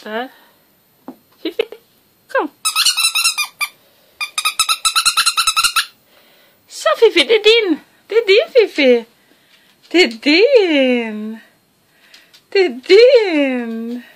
Där. Fifi, kom. Så Fifi, det är din. Det är din Fifi. Det är din. Det är din.